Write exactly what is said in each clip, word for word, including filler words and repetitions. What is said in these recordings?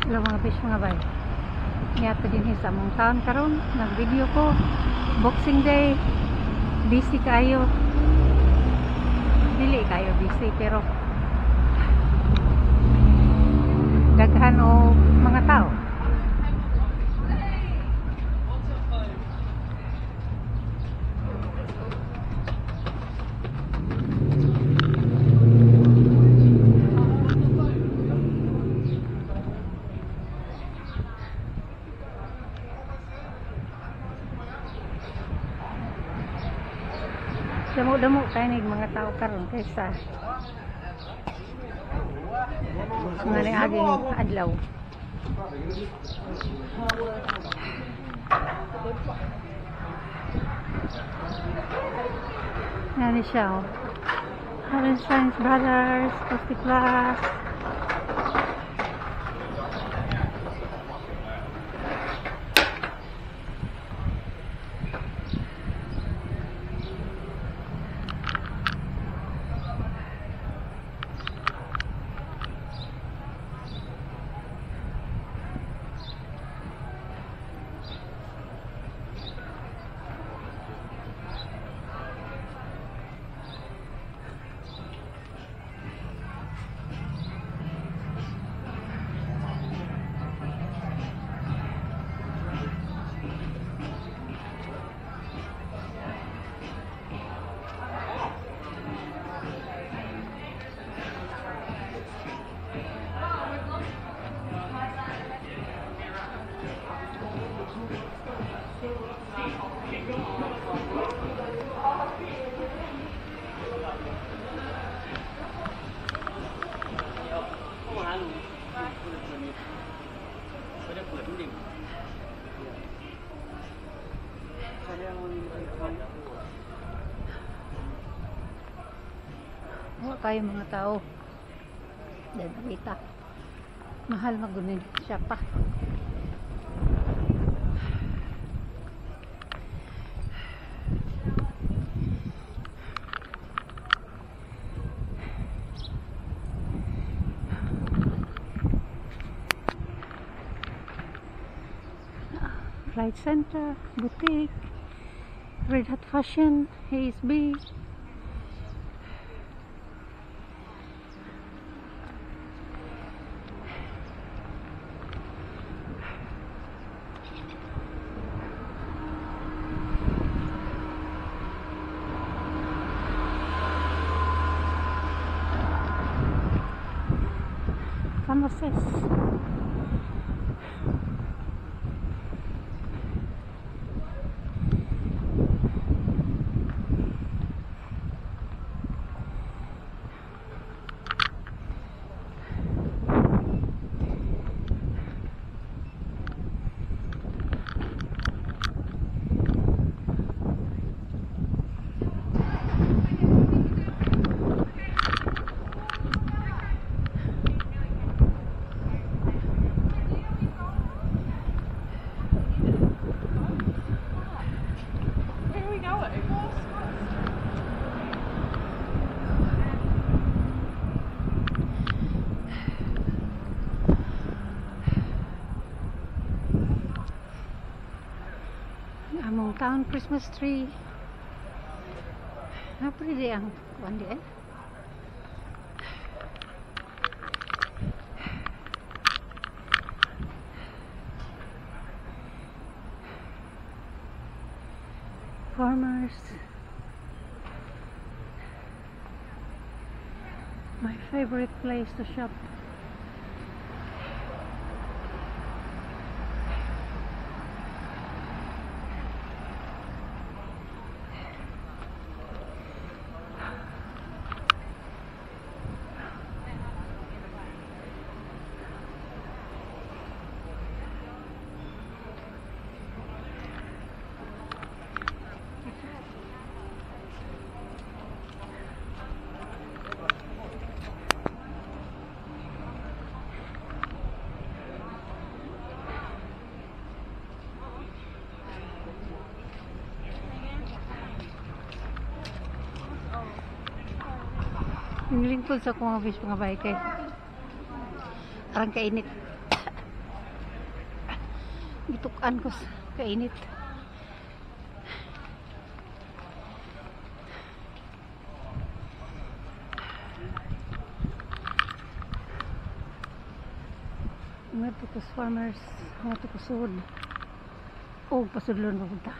Hello mga fish mga bay. Niyato din sa among taon karon nag video ko Boxing Day. Busy kayo. Dili kayo busy pero daghan o mga tao. Damo-damo tayo ng mga tao karon kaysa mga niaging adlaw. Yan siya oh. Science Brothers, Costi Plus. Wala kayo mga tao. Dadawita. Mahal magunin siya pa. Flight Center, Boutique, Red Hat Fashion, A S B. Pharmacies. Among town Christmas tree. Apa dia yang kuan dia? Farmers. My favorite place to shop. Yung lingkod sa kong fish mga bay kay arang kainit. Gitukan ko sa kainit. Mga tukus farmers, mga tukusod. Oh, pasudlon mo punta.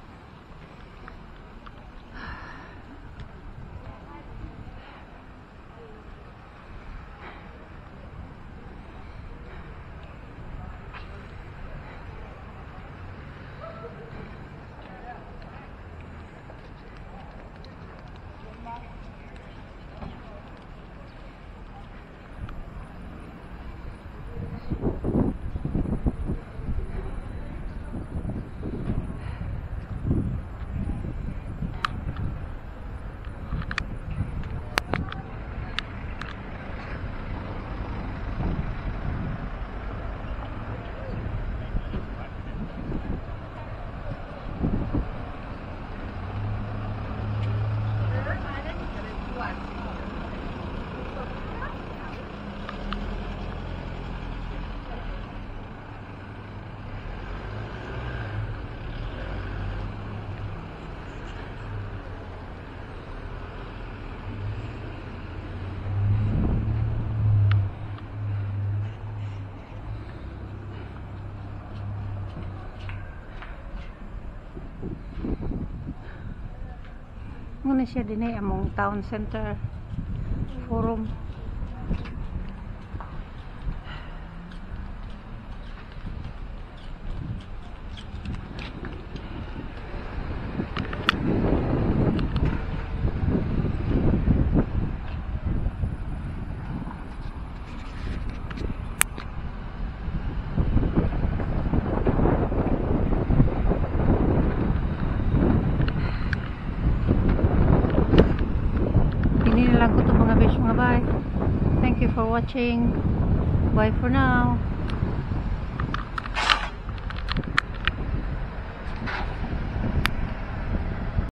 Muna siya din ay among town center forum. Lang ko to mga besh mga bye. Thank you for watching. Bye for now.